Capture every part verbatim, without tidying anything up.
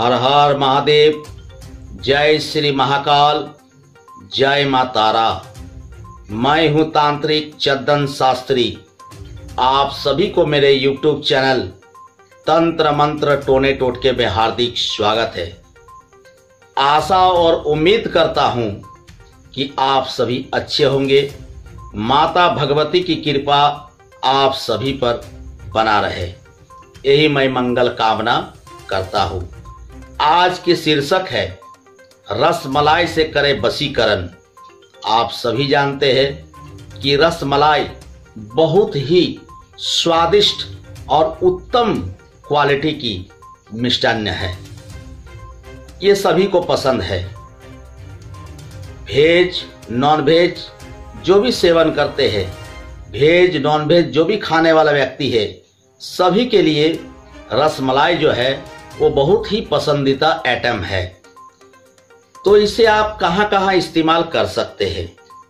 हर हर महादेव। जय श्री महाकाल, जय मां तारा। मैं हूं तांत्रिक चंदन शास्त्री। आप सभी को मेरे यूट्यूब चैनल तंत्र मंत्र टोने टोटके में हार्दिक स्वागत है। आशा और उम्मीद करता हूं कि आप सभी अच्छे होंगे। माता भगवती की कृपा आप सभी पर बना रहे, यही मैं मंगल कामना करता हूं। आज की शीर्षक है रसमलाई से करे वशीकरण। आप सभी जानते हैं कि रसमलाई बहुत ही स्वादिष्ट और उत्तम क्वालिटी की मिष्टान्न है। ये सभी को पसंद है। वेज नॉन वेज जो भी सेवन करते हैं, वेज नॉन वेज जो भी खाने वाला व्यक्ति है, सभी के लिए रसमलाई जो है वो बहुत ही पसंदीदा आइटम है। तो इसे आप कहां कहां इस्तेमाल कर सकते हैं,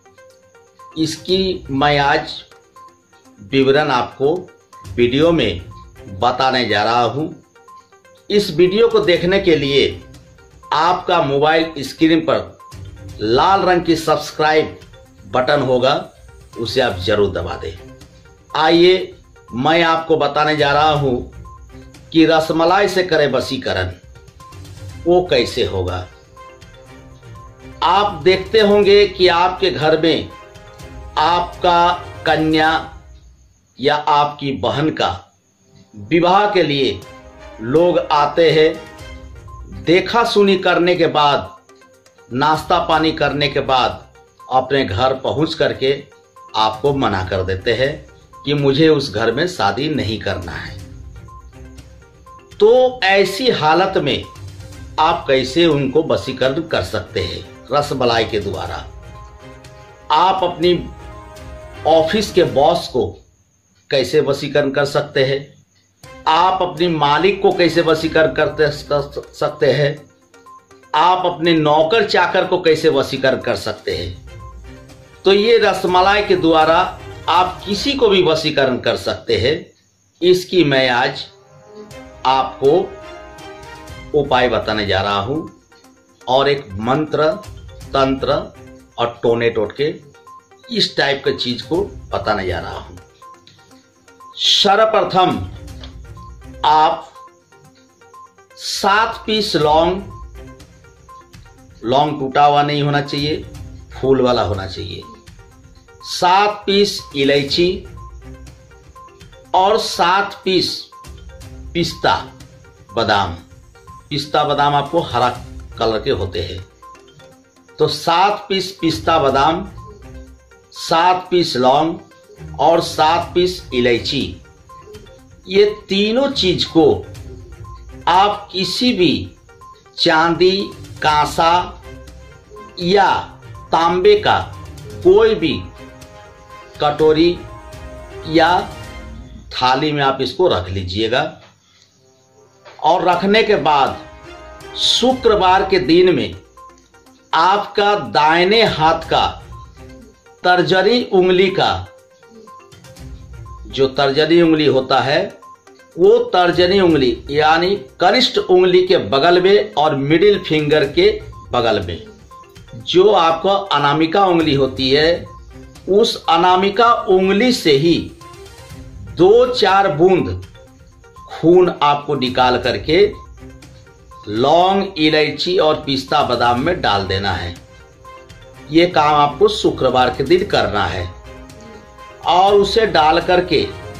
इसकी मैं आज विवरण आपको वीडियो में बताने जा रहा हूं। इस वीडियो को देखने के लिए आपका मोबाइल स्क्रीन पर लाल रंग की सब्सक्राइब बटन होगा, उसे आप जरूर दबा दें। आइए मैं आपको बताने जा रहा हूं कि रसमलाई से करे वशीकरण वो कैसे होगा। आप देखते होंगे कि आपके घर में आपका कन्या या आपकी बहन का विवाह के लिए लोग आते हैं। देखा सुनी करने के बाद, नाश्ता पानी करने के बाद अपने घर पहुंच करके आपको मना कर देते हैं कि मुझे उस घर में शादी नहीं करना है। तो ऐसी हालत में आप कैसे उनको वशीकरण कर सकते हैं रसमलाई के द्वारा। आप अपनी ऑफिस के बॉस को कैसे वशीकरण कर सकते हैं, आप अपनी मालिक को कैसे वशीकरण करते कर सकते हैं, आप अपने नौकर चाकर को कैसे वशीकरण कर सकते हैं। तो ये रसमलाई के द्वारा आप किसी को भी वशीकरण कर सकते हैं। इसकी मैं आज आपको उपाय बताने जा रहा हूं और एक मंत्र तंत्र और टोने टोटके इस टाइप की चीज को बताने जा रहा हूं। सर्वप्रथम आप सात पीस लौंग, लौंग टूटा हुआ नहीं होना चाहिए, फूल वाला होना चाहिए। सात पीस इलायची और सात पीस पिस्ता बादाम। पिस्ता बादाम आपको हरा कलर के होते हैं। तो सात पीस पिस्ता बादाम, सात पीस लौंग और सात पीस इलायची, ये तीनों चीज को आप किसी भी चांदी, कांसा या तांबे का कोई भी कटोरी या थाली में आप इसको रख लीजिएगा। और रखने के बाद शुक्रवार के दिन में आपका दाहिने हाथ का तर्जनी उंगली का, जो तर्जनी उंगली होता है, वो तर्जनी उंगली यानी कनिष्ठ उंगली के बगल में और मिडिल फिंगर के बगल में जो आपका अनामिका उंगली होती है, उस अनामिका उंगली से ही दो चार बूंद खून आपको निकाल करके लौंग, इलायची और पिस्ता बादाम में डाल देना है। ये काम आपको शुक्रवार के दिन करना है। और उसे डाल करके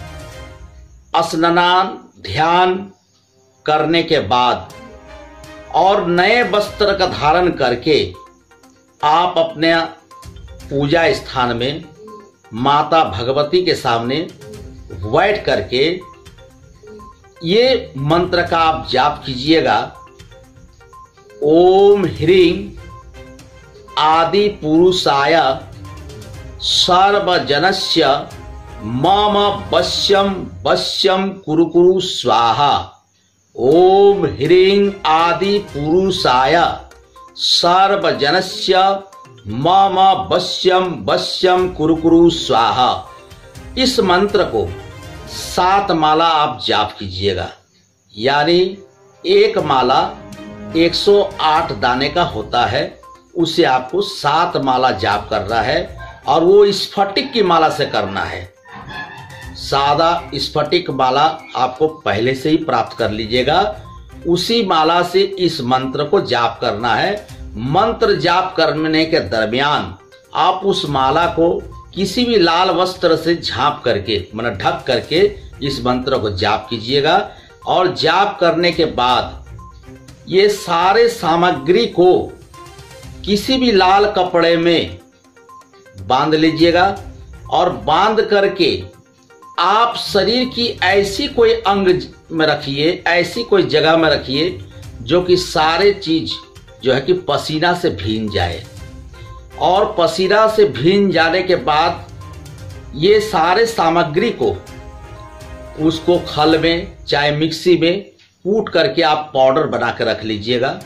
स्नान ध्यान करने के बाद और नए वस्त्र का धारण करके आप अपने पूजा स्थान में माता भगवती के सामने बैठ करके ये मंत्र का आप जाप कीजिएगा। ओम ह्रीं आदि पुरुषाय सर्वजनस्य मम वश्यम वश्यम कुरु कुरु स्वाहा। ओम ह्रीं आदि पुरुषाय सर्वजनस्य मम वश्यम वश्यम कुरु कुरु स्वाहा। इस मंत्र को सात माला आप जाप कीजिएगा, यानी एक माला एक सौ आठ दाने का होता है, उसे आपको सात माला जाप करना है और वो स्फटिक की माला से करना है। सादा स्फटिक माला आपको पहले से ही प्राप्त कर लीजिएगा, उसी माला से इस मंत्र को जाप करना है। मंत्र जाप करने के दरमियान आप उस माला को किसी भी लाल वस्त्र से झांप करके मतलब ढक करके इस मंत्र को जाप कीजिएगा। और जाप करने के बाद ये सारे सामग्री को किसी भी लाल कपड़े में बांध लीजिएगा और बांध करके आप शरीर की ऐसी कोई अंग में रखिए, ऐसी कोई जगह में रखिए जो कि सारे चीज जो है कि पसीना से भीग जाए। और पसीना से भीग जाने के बाद ये सारे सामग्री को उसको खल में चाहे मिक्सी में कूट करके आप पाउडर बना के रख लीजिएगा।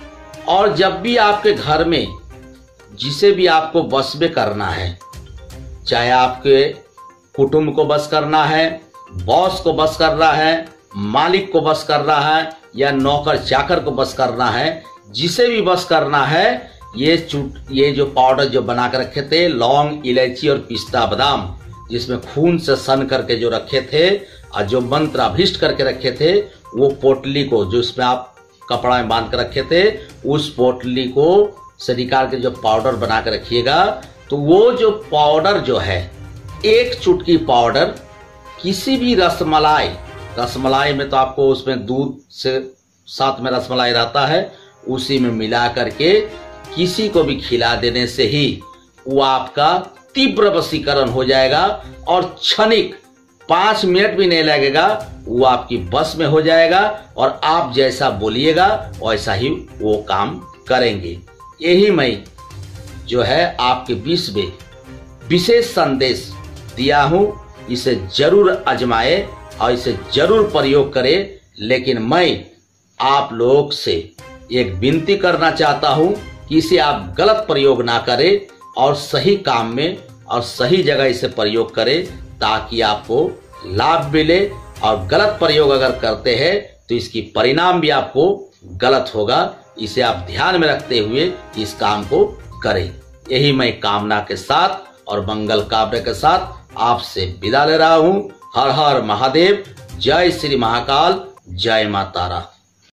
और जब भी आपके घर में जिसे भी आपको वश में करना है, चाहे आपके कुटुंब को बस करना है, बॉस को बस करना है, मालिक को बस करना है या नौकर चाकर को बस करना है, जिसे भी बस करना है, ये चूट ये जो पाउडर जो बना कर रखे थे, लौंग, इलायची और पिस्ता बादाम जिसमें खून से सन करके जो रखे थे और जो मंत्र अभिष्ट करके रखे थे, वो पोटली को जो इसमें आप कपड़ा में बांध कर रखे थे, उस पोटली को से निकाल के जो पाउडर बना कर रखिएगा। तो वो जो पाउडर जो है, एक चुटकी पाउडर किसी भी रसमलाई, रसमलाई में तो आपको उसमें दूध से साथ में रसमलाई रहता है, उसी में मिला करके किसी को भी खिला देने से ही वो आपका तीव्र वशीकरण हो जाएगा और क्षणिक पांच मिनट भी नहीं लगेगा, वो आपकी बस में हो जाएगा और आप जैसा बोलिएगा वैसा ही वो काम करेंगे। यही मैं जो है आपके बीच में विशेष संदेश दिया हूं, इसे जरूर आजमाए और इसे जरूर प्रयोग करें। लेकिन मैं आप लोग से एक विनती करना चाहता हूं कि इसे आप गलत प्रयोग ना करें और सही काम में और सही जगह इसे प्रयोग करें, ताकि आपको लाभ मिले। और गलत प्रयोग अगर करते हैं तो इसकी परिणाम भी आपको गलत होगा। इसे आप ध्यान में रखते हुए इस काम को करें। यही मैं कामना के साथ और मंगल कामना के साथ आपसे विदा ले रहा हूं। हर हर महादेव। जय श्री महाकाल। जय मां तारा।